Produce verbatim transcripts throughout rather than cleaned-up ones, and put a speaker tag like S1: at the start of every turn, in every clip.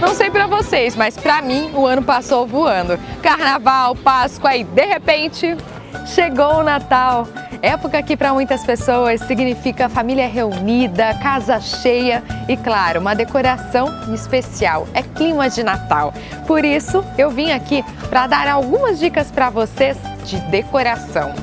S1: Não sei pra vocês, mas pra mim o ano passou voando. Carnaval, Páscoa e de repente chegou o Natal. Época que para muitas pessoas significa família reunida, casa cheia e, claro, uma decoração especial. É clima de Natal. Por isso, eu vim aqui para dar algumas dicas para vocês de decoração.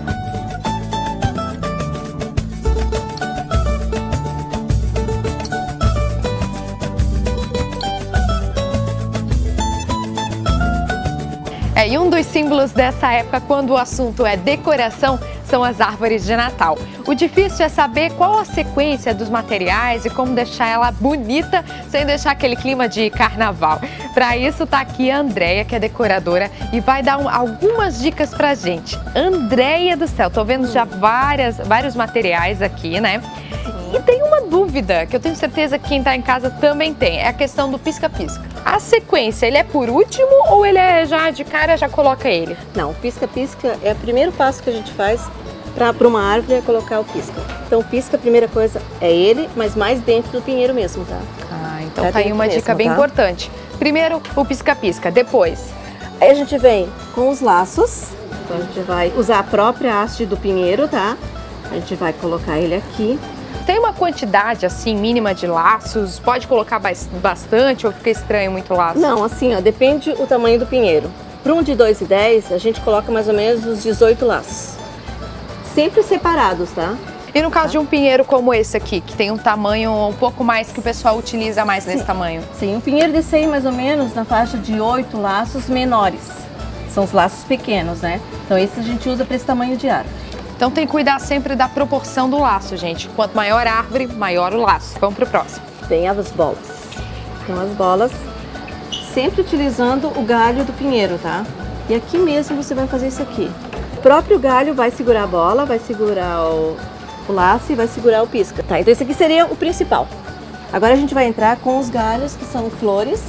S1: É, e um dos símbolos dessa época, quando o assunto é decoração, são as árvores de Natal. O difícil é saber qual a sequência dos materiais e como deixar ela bonita sem deixar aquele clima de carnaval. Para isso tá aqui a Andréia, que é decoradora, e vai dar um, algumas dicas pra gente. Andréia do céu, tô vendo já várias, vários materiais aqui, né? E tem uma dúvida que eu tenho certeza que quem está em casa também tem, é a questão do pisca-pisca. A sequência, ele é por último ou ele é já de cara, já coloca ele?
S2: Não, o pisca-pisca é o primeiro passo que a gente faz para uma árvore é colocar o pisca. Então o pisca, a primeira coisa é ele, mas mais dentro do pinheiro mesmo, tá?
S1: Ah, então tá, tá aí uma mesmo, dica bem tá? importante. Primeiro o pisca-pisca, depois?
S2: Aí a gente vem com os laços, então a gente vai usar a própria haste do pinheiro, tá? A gente vai colocar ele aqui.
S1: Tem uma quantidade assim mínima de laços? Pode colocar bastante ou fica estranho muito laço?
S2: Não, assim, ó, depende o tamanho do pinheiro. Para um de dois e dez, a gente coloca mais ou menos os dezoito laços. Sempre separados, tá?
S1: E no caso tá. de um pinheiro como esse aqui, que tem um tamanho um pouco mais que o pessoal utiliza mais
S2: Sim.
S1: nesse tamanho?
S2: Sim, um pinheiro desse aí mais ou menos na faixa de oito laços menores. São os laços pequenos, né? Então esse a gente usa para esse tamanho de árvore.
S1: Então tem que cuidar sempre da proporção do laço, gente. Quanto maior a árvore, maior o laço. Vamos pro próximo.
S2: Tem as bolas. Então as bolas, sempre utilizando o galho do pinheiro, tá? E aqui mesmo você vai fazer isso aqui. O próprio galho vai segurar a bola, vai segurar o, o laço e vai segurar o pisca. Tá, então esse aqui seria o principal. Agora a gente vai entrar com os galhos, que são flores.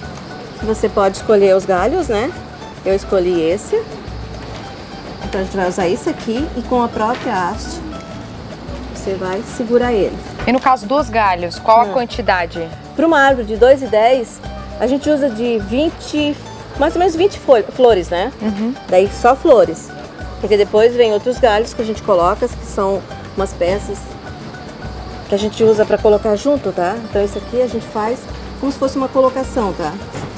S2: Você pode escolher os galhos, né? Eu escolhi esse. Então a gente vai usar isso aqui e com a própria haste você vai segurar ele.
S1: E no caso dos galhos, qual
S2: hum.
S1: a quantidade?
S2: Para uma árvore de dois e dez, a gente usa de vinte, mais ou menos vinte flores, né? Uhum. Daí só flores. Porque depois vem outros galhos que a gente coloca, que são umas peças que a gente usa para colocar junto, tá? Então isso aqui a gente faz como se fosse uma colocação, tá?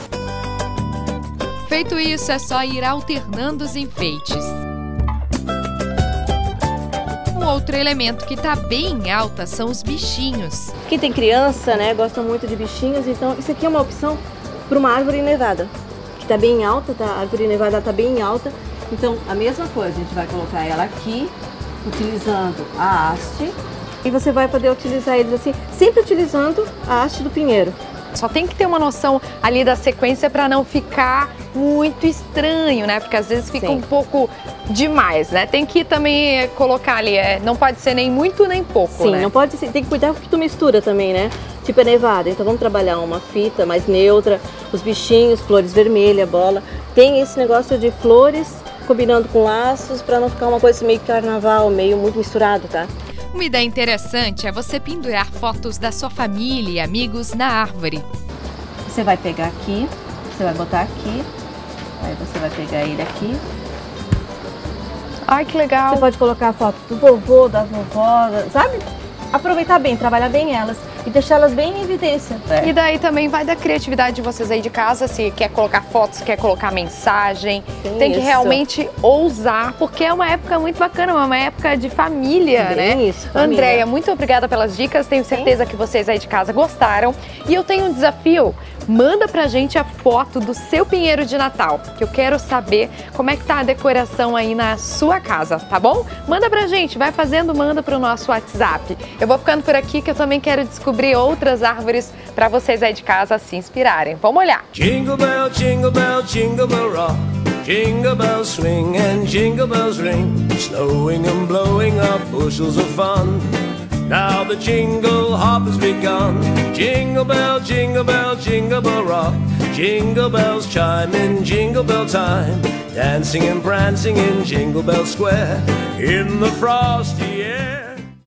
S3: Feito isso, é só ir alternando os enfeites. Um outro elemento que está bem em alta são os bichinhos.
S2: Quem tem criança, né, gosta muito de bichinhos, então isso aqui é uma opção para uma árvore nevada, que está bem em alta, tá? A árvore nevada está bem em alta, então a mesma coisa, a gente vai colocar ela aqui, utilizando a haste, e você vai poder utilizar eles assim, sempre utilizando a haste do pinheiro.
S1: Só tem que ter uma noção ali da sequência para não ficar muito estranho, né? Porque às vezes fica Sim. um pouco demais, né? Tem que também colocar ali, é, não pode ser nem muito nem pouco,
S2: Sim,
S1: né?
S2: não pode ser, tem que cuidar porque tu mistura também, né? Tipo é nevada, então vamos trabalhar uma fita mais neutra, os bichinhos, flores vermelhas, bola. Tem esse negócio de flores combinando com laços para não ficar uma coisa meio carnaval, meio muito misturado, tá?
S3: Uma ideia interessante é você pendurar fotos da sua família e amigos na árvore.
S2: Você vai pegar aqui, você vai botar aqui, aí você vai pegar ele aqui.
S1: Ai, que legal!
S2: Você pode colocar a foto do vovô, da vovó, sabe? Aproveitar bem, trabalhar bem elas e deixá-las bem em evidência.
S1: É. E daí também vai da criatividade de vocês aí de casa, se quer colocar fotos, quer colocar mensagem, Sim, tem que isso. realmente ousar, porque é uma época muito bacana, uma época de família,
S2: bem
S1: né?
S2: Isso, família.
S1: Andréia, muito obrigada pelas dicas, tenho certeza Sim. que vocês aí de casa gostaram. E eu tenho um desafio, manda pra gente a foto do seu pinheiro de Natal, que eu quero saber como é que tá a decoração aí na sua casa, tá bom? Manda pra gente, vai fazendo, manda pro nosso WhatsApp. Eu vou ficando por aqui que eu também quero descobrir outras árvores para vocês aí de casa se inspirarem. Vamos olhar!
S4: Jingle bell, jingle bell, jingle bell rock. Jingle bells swing and jingle bells ring. Snowing and blowing up bushels of fun. Now the jingle hop has begun. Jingle bell, jingle bell, jingle bell rock. Jingle bells chime in jingle bell time. Dancing and prancing in Jingle Bell Square. In the frosty